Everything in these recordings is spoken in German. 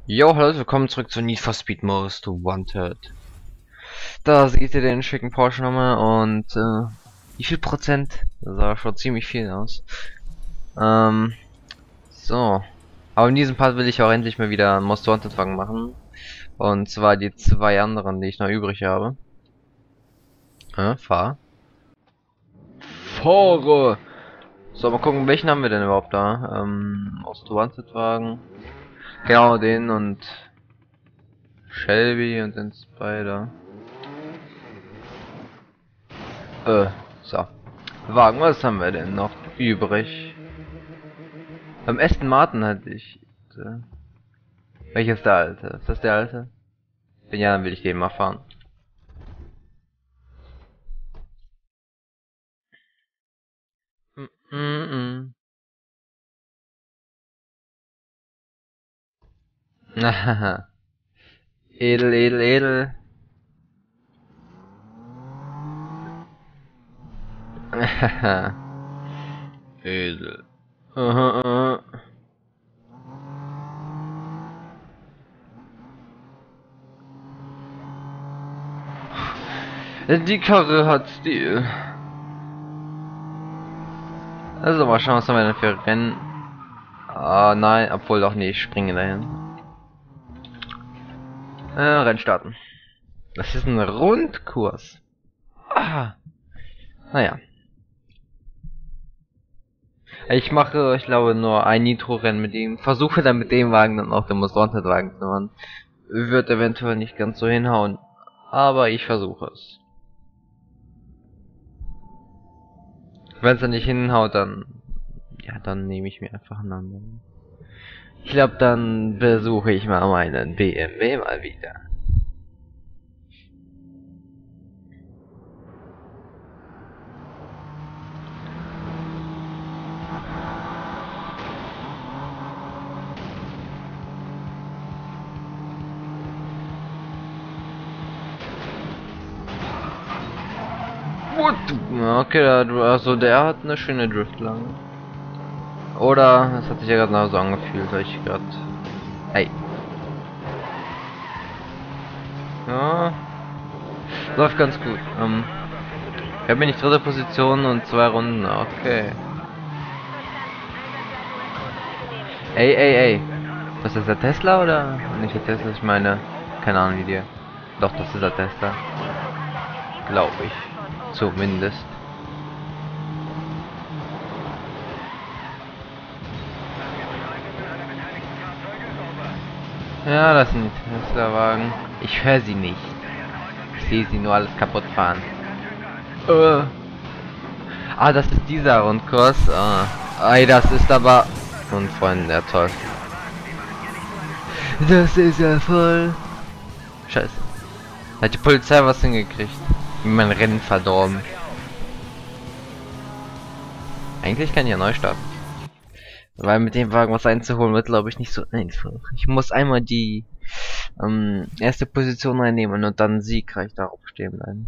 Jo, hallo, willkommen zurück zu Need for Speed Most Wanted. Da seht ihr den schicken Porsche nochmal und wie viel Prozent? Das sah schon ziemlich viel aus. So. Aber in diesem Part will ich auch endlich mal wieder Most Wanted Wagen machen. Und zwar die zwei anderen, die ich noch übrig habe. Fahr. Fahre! So, mal gucken, welchen haben wir denn überhaupt da? Most Wanted Wagen. Genau, den und Shelby und den Spider. So. Wagen, was haben wir denn noch übrig? Beim Aston Martin hatte ich. Welches ist der alte? Ist das der alte? Wenn ja, dann will ich den mal fahren. Haha. Edel, edel, edel. Haha. Edel. Aha. Die Karre hat Stil. Also mal schauen, was haben wir denn für Rennen. Ah nein, obwohl doch nicht, ich springe dahin. Rennen starten. Das ist ein Rundkurs. Ah. Naja. Ich mache, ich glaube, nur ein Nitro-Rennen mit ihm. Versuche dann mit dem Wagen dann auch den Most Wanted Wagen zu machen. Wird eventuell nicht ganz so hinhauen. Aber ich versuche es. Wenn es dann nicht hinhaut, dann... Ja, dann nehme ich mir einfach einen anderen. Ich glaube, dann besuche ich mal meinen BMW mal wieder. Okay, also der hat eine schöne Driftlange. Oder es hat sich ja gerade so angefühlt, weil ich gerade. Hey. Ja. Läuft ganz gut. Ich habe nicht dritte Position und 2 Runden. Okay. Ey. Das ist der Tesla oder? Nicht der Tesla, ich meine. Keine Ahnung wie dir. Doch, das ist der Tesla. Glaube ich. Zumindest. Ja, das sind die Tesla-Wagen. Ich höre sie nicht. Ich sehe sie nur alles kaputt fahren. Ah, das ist dieser Rundkurs. Ey, das ist aber... Und Freunde, ja toll. Das ist ja voll. Scheiße. Hat die Polizei was hingekriegt? Mein Rennen verdorben. Eigentlich kann ich ja neu starten. Weil mit dem Wagen was einzuholen wird, glaube ich, nicht so einfach. Ich muss einmal die erste Position einnehmen und dann siegreich darauf stehen bleiben.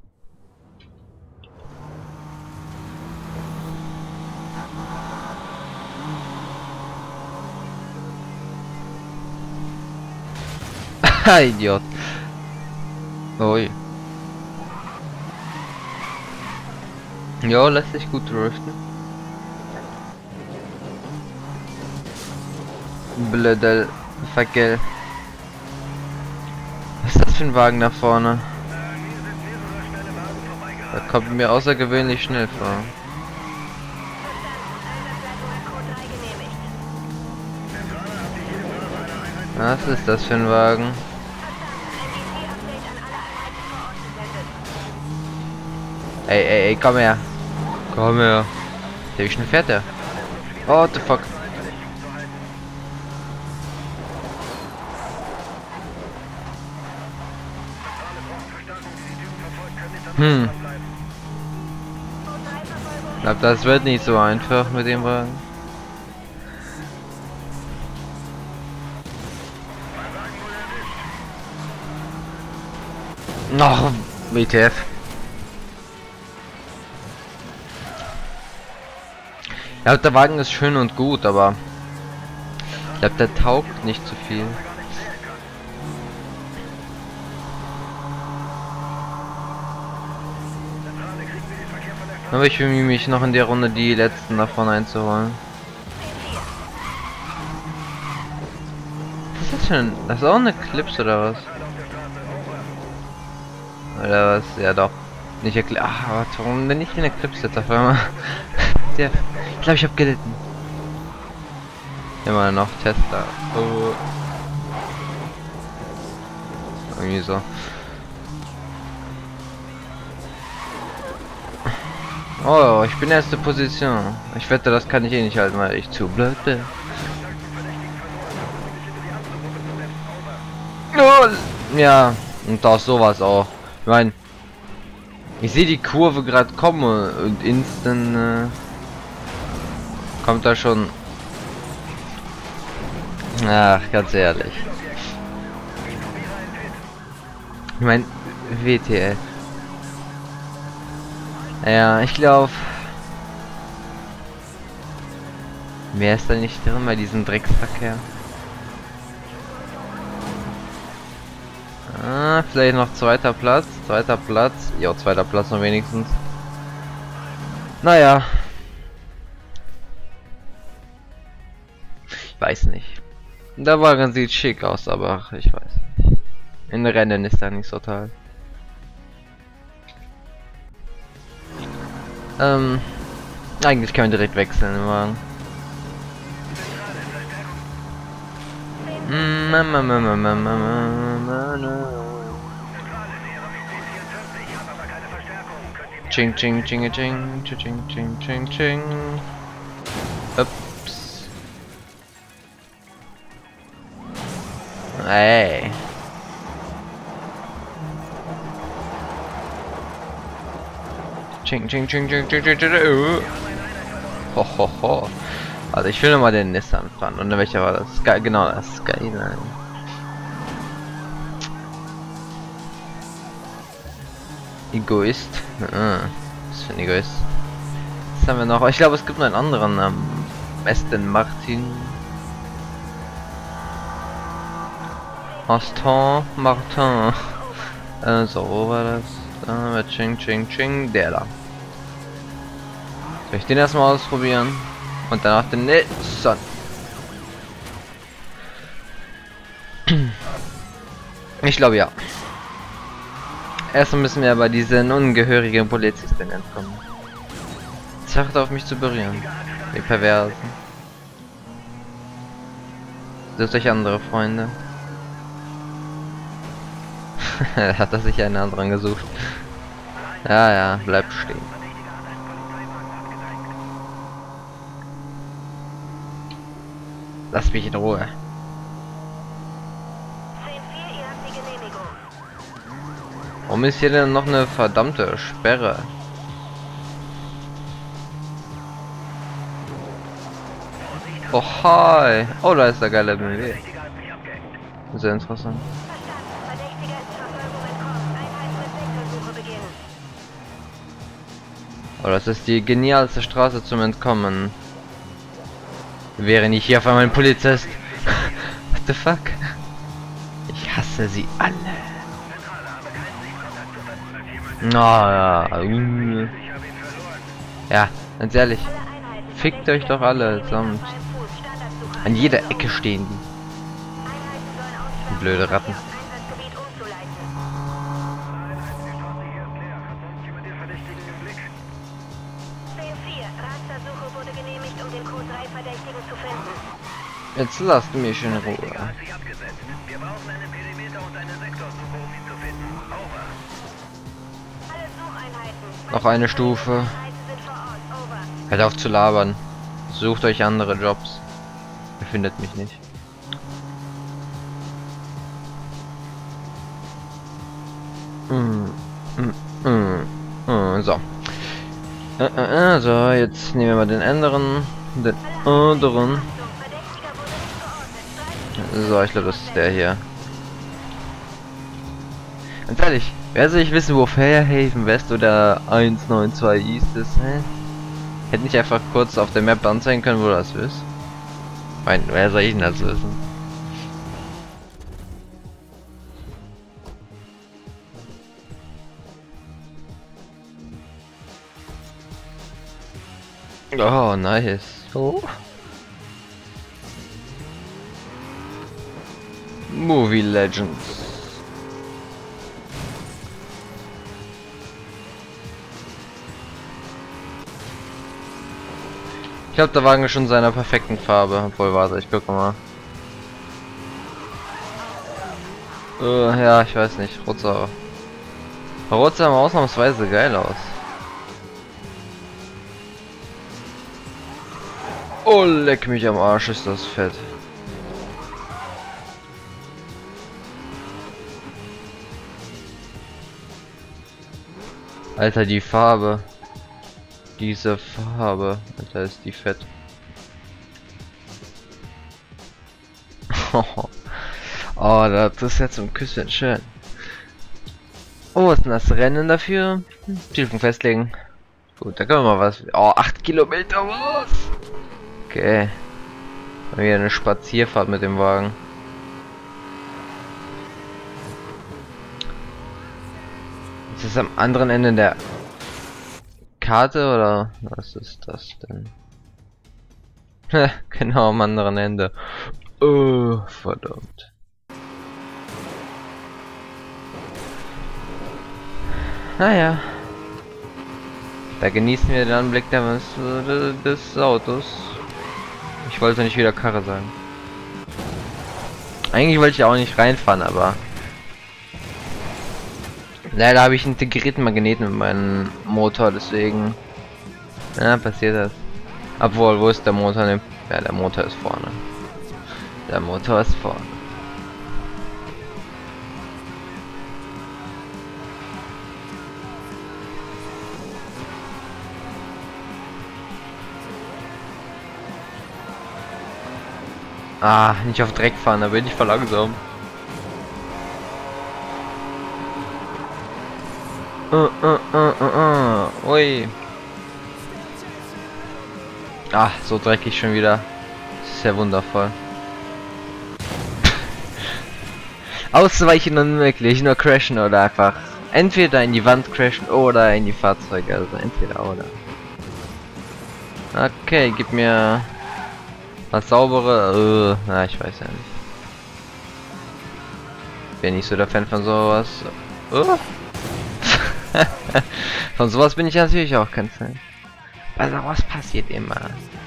Idiot. Ui. Jo, lässt sich gut driften. Blödel, Fackel. Was ist das für ein Wagen da vorne? Da kommt mir außergewöhnlich schnell vor. Was ist das für ein Wagen? Ey, komm her. Komm her. Wie schnell fährt der? Oh, what the fuck? Ich glaube, das wird nicht so einfach mit dem Wagen. Noch WTF. Ja, der Wagen ist schön und gut, aber ich glaube, der taugt nicht zu viel. Aber ich bemühe mich noch in der Runde die letzten davon einzuholen. Was ist das denn? Das ist auch eine Eclipse oder was? Oder was? Ja doch. Nicht Eclipse. Ach, warum denn nicht den Eclipse jetzt auf einmal? Der, ich glaube, ich habe gelitten. Immer noch Tesla. Oh. Irgendwie so. Oh, ich bin erste Position. Ich wette, das kann ich eh nicht halten, weil ich zu blöd bin. Oh, ja, und auch sowas auch. Ich meine, ich sehe die Kurve gerade kommen und instant kommt da schon. Ach, ganz ehrlich. Ich meine, WTF. Ja, ich glaube, mehr ist da nicht drin bei diesem Drecksverkehr. Ah, vielleicht noch zweiter Platz. Zweiter Platz. Ja, zweiter Platz noch wenigstens. Naja. Ich weiß nicht. Der Wagen sieht schick aus, aber ich weiß nicht. In Rennen ist er nicht so toll. Eigentlich können wir direkt wechseln im Wagen. Ching ching ching ching ching ching ching ching. Ups. Ey. Ching ching ching ching ching ching ching. Ho ho ho. Also ich will mal den Nissan fahren. Und welcher war das? Sky, genau, das Skyline. Egoist. Was für ein Egoist. Was haben wir noch? Ich glaube, es gibt noch einen anderen Aston Martin. Aston Martin. So, wo war das? Da haben wir Ching Ching Ching. Der da. Soll ich den erstmal ausprobieren? Und danach den Nissan. Ich glaube ja. Erstmal müssen wir aber diesen ungehörigen Polizisten entkommen. Zacht auf mich zu berühren. Die Perversen. Sucht euch andere Freunde. Hat er sich einen anderen gesucht. Ja, ja, bleib stehen. Lass mich in Ruhe. Warum ist hier denn noch eine verdammte Sperre? Oh hi! Oh, da ist der geile BMW. Sehr interessant. Oh, das ist die genialste Straße zum Entkommen. Wäre nicht hier auf einmal ein Polizist. What the fuck? Ich hasse sie alle. Na ja. Ja, ganz ehrlich. Fickt euch doch alle samt. An jeder Ecke stehen die. Blöde Ratten. Jetzt lasst mich in Ruhe. Noch eine Stufe. Hört auf zu labern. Sucht euch andere Jobs. Ihr findet mich nicht. So. So, jetzt nehmen wir mal den anderen. Den anderen. So, ich glaube, das ist der hier. Ganz ehrlich, wer soll ich wissen, wo Fairhaven West oder 192 East ist, hä? Hätte nicht einfach kurz auf der Map anzeigen können, wo das ist? Nein, wer soll ich denn das wissen? Oh, nice. Oh. Movie Legends. Ich glaube, der Wagen ist schon in seiner perfekten Farbe. Obwohl, warte, ich gucke mal. Ja, ich weiß nicht. Rot sah aber ausnahmsweise geil aus. Oh, leck mich am Arsch, ist das fett. Alter, die Farbe. Diese Farbe. Alter, ist die fett. Oh, das ist jetzt zum Küsschen schön. Oh, was ist denn das Rennen dafür? Zielpunkt festlegen. Gut, da können wir mal was. Oh, 8 Kilometer, was? Okay. Dann wieder eine Spazierfahrt mit dem Wagen. Ist das am anderen Ende der Karte oder was ist das denn? Genau am anderen Ende. Oh, verdammt. Naja. Da genießen wir den Anblick des Autos. Ich wollte nicht wieder Karre sagen. Eigentlich wollte ich auch nicht reinfahren, aber leider habe ich einen integrierten Magneten mit meinem Motor, deswegen ja, passiert das. Obwohl, wo ist der Motor? Ja, der Motor ist vorne. Der Motor ist vorne. Ah, nicht auf Dreck fahren, da bin ich voll langsam. Ui. Ah, so dreckig schon wieder. Das ist ja wundervoll. Ausweichen unmöglich, nur crashen oder einfach entweder in die Wand crashen oder in die Fahrzeuge, also entweder oder. Okay, gib mir was saubere. Na, ich weiß ja nicht. Bin nicht so der Fan von sowas. Von sowas bin ich natürlich auch kein Fan. Weil sowas passiert immer.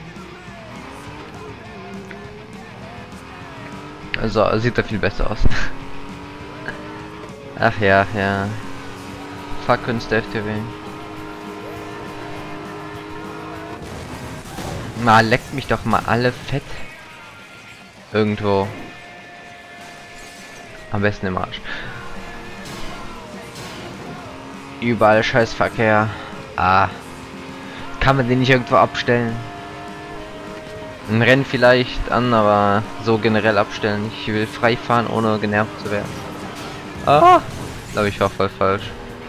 Also sieht da viel besser aus. Ach ja, ja. Fuck Künste FTW. Mal leckt mich doch mal alle fett. Irgendwo. Am besten im Arsch. Überall Scheißverkehr. Ah. Kann man den nicht irgendwo abstellen? Ein Rennen vielleicht an, aber so generell abstellen. Ich will frei fahren, ohne genervt zu werden. Ah! Glaube ich war voll falsch.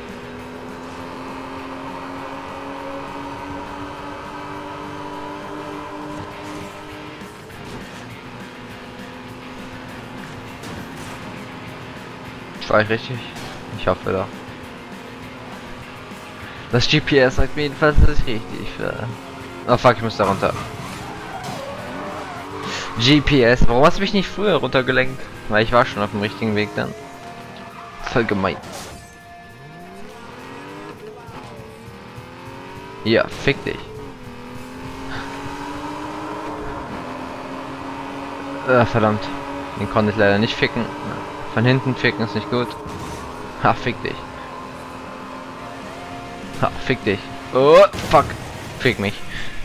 War ich richtig? Ich hoffe doch. Das GPS sagt mir jedenfalls, dass ich richtig war. Oh fuck, ich muss da runter. GPS, warum hast du mich nicht früher runtergelenkt? Weil ich war schon auf dem richtigen Weg dann. Voll gemein. Ja, fick dich. Verdammt. Den konnte ich leider nicht ficken. Von hinten ficken ist nicht gut. Ha, fick dich. Ha, fick dich. Oh, fuck. Fick mich.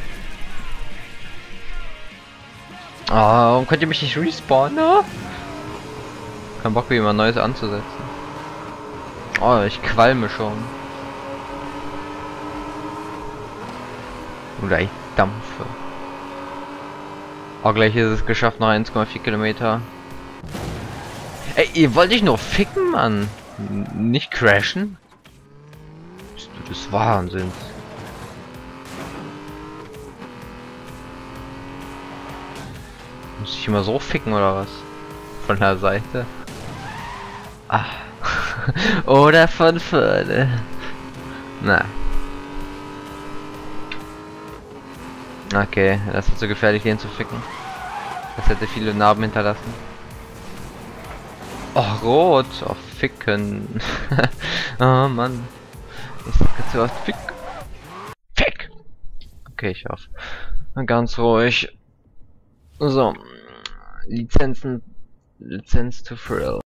Oh, warum könnt ihr mich nicht respawnen? Ne? Kein Bock, wie immer Neues anzusetzen. Oh, ich qualme schon. Oder ich dampfe. Oh, gleich ist es geschafft, noch 1,4 Kilometer. Ey, ihr wollt dich nur ficken, Mann. Nicht crashen? Bist du des Wahnsinns? Muss ich immer so ficken oder was? Von der Seite? Ah. Oder von vorne? Na. Okay, das ist so gefährlich, den zu ficken. Das hätte viele Narben hinterlassen. Oh, rot. Oh, ficken. Oh, Mann. Ich sag jetzt so oft fick. Fick! Okay, ich hoffe. Ganz ruhig. So. Lizenzen. Lizenz to Thrill.